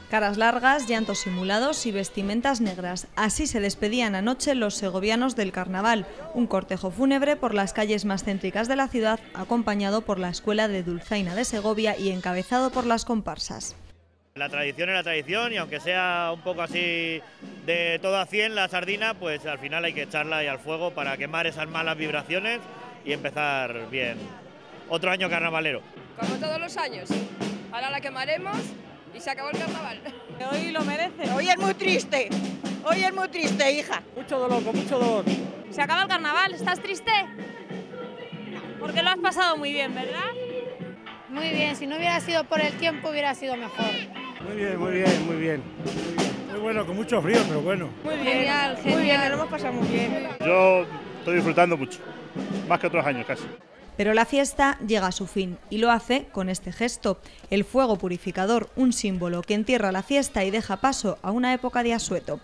Caras largas, llantos simulados y vestimentas negras. Así se despedían anoche los segovianos del carnaval. Un cortejo fúnebre por las calles más céntricas de la ciudad, acompañado por la Escuela de Dulzaina de Segovia y encabezado por las comparsas. La tradición es la tradición y aunque sea un poco así de todo a 100 la sardina, pues al final hay que echarla ahí al fuego para quemar esas malas vibraciones y empezar bien. Otro año carnavalero. Como todos los años. Ahora la quemaremos y se acabó el carnaval. Hoy lo merece. Hoy es muy triste, hija. Mucho dolor, con mucho dolor. Se acaba el carnaval, ¿estás triste? Porque lo has pasado muy bien, ¿verdad? Muy bien, si no hubiera sido por el tiempo hubiera sido mejor. Muy bien, muy bien, muy bien. Muy bueno, con mucho frío, pero bueno. Muy bien, genial, muy bien, lo hemos pasado muy bien. Yo estoy disfrutando mucho, más que otros años casi. Pero la fiesta llega a su fin y lo hace con este gesto, el fuego purificador, un símbolo que entierra la fiesta y deja paso a una época de asueto.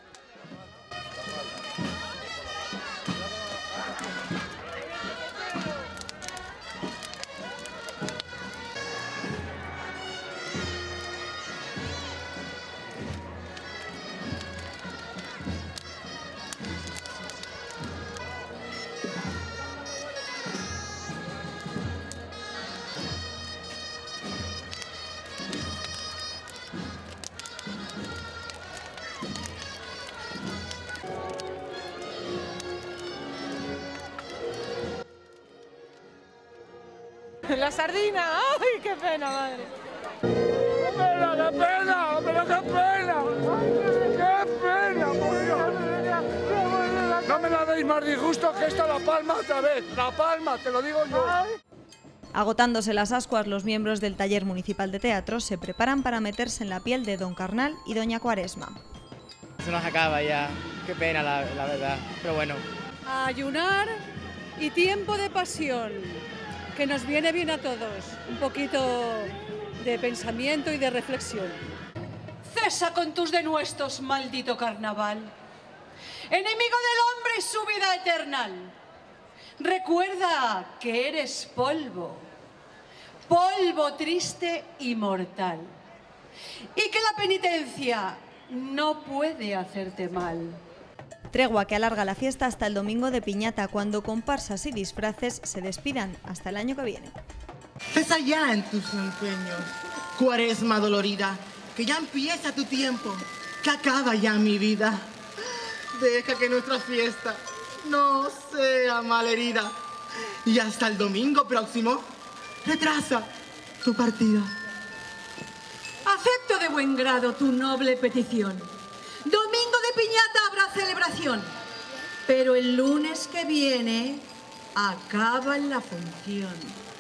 La sardina, ¡ay, qué pena, madre! ¡Qué pena! ¡Pero qué pena! ¡Qué pena, por Dios! No me la deis más disgusto que esta La Palma otra vez. La Palma, te lo digo yo. Agotándose las ascuas, los miembros del Taller Municipal de Teatro se preparan para meterse en la piel de Don Carnal y Doña Cuaresma. Se nos acaba ya, qué pena la verdad, pero bueno. A ayunar y tiempo de pasión, que nos viene bien a todos, un poquito de pensamiento y de reflexión. Cesa con tus denuestos, maldito carnaval, enemigo del hombre y su vida eterna. Recuerda que eres polvo, polvo triste y mortal, y que la penitencia no puede hacerte mal. Tregua que alarga la fiesta hasta el domingo de Piñata, cuando comparsas y disfraces se despidan hasta el año que viene. Cesa ya en tus empeños, Cuaresma dolorida, que ya empieza tu tiempo, que acaba ya mi vida. Deja que nuestra fiesta no sea malherida y hasta el domingo próximo retrasa tu partida. Acepto de buen grado tu noble petición. Domingo de Piñata habrá celebración, pero el lunes que viene acaba la función.